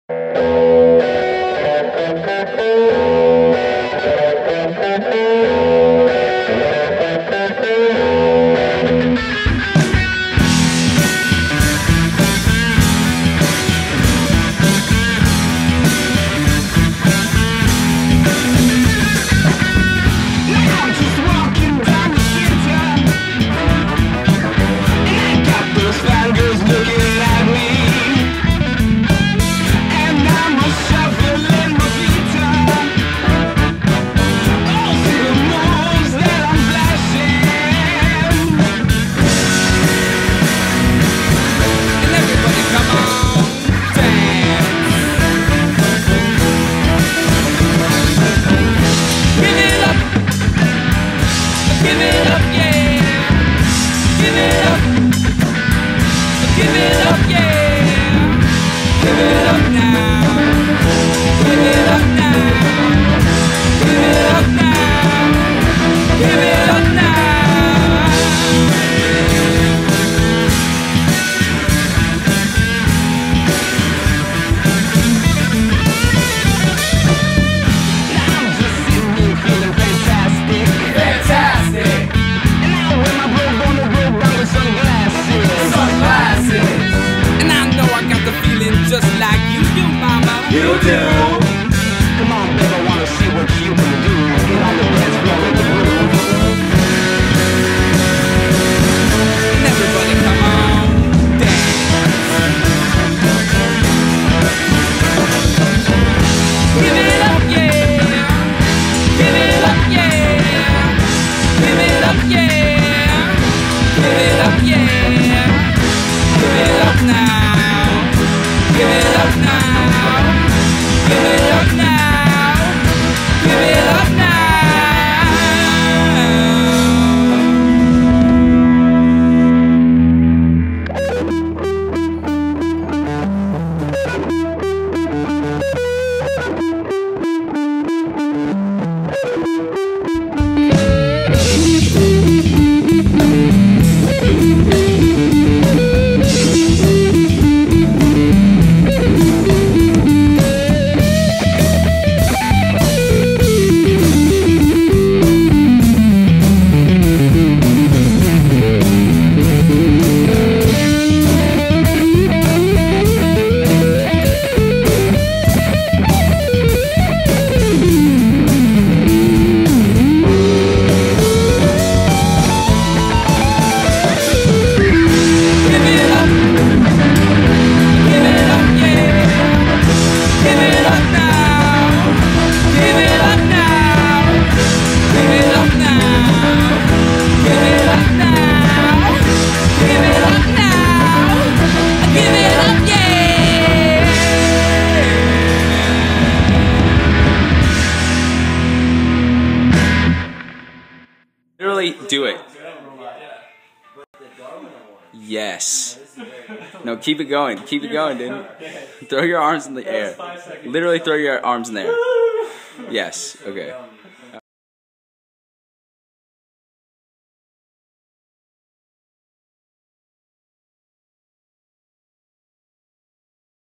You do. Come on, babe, I wanna see what you can do. Get on the dance floor with the groove. And everybody, come on, dance. Give it up, yeah. Give it up, yeah. Give it up, yeah. Give it up, yeah. Give it up now. Give it up now. Give it up now. Give it up now. Literally do it. Yes. No, keep it going. Keep it going, dude. Throw your arms in the air. Literally throw your arms in the air. Yes. Okay.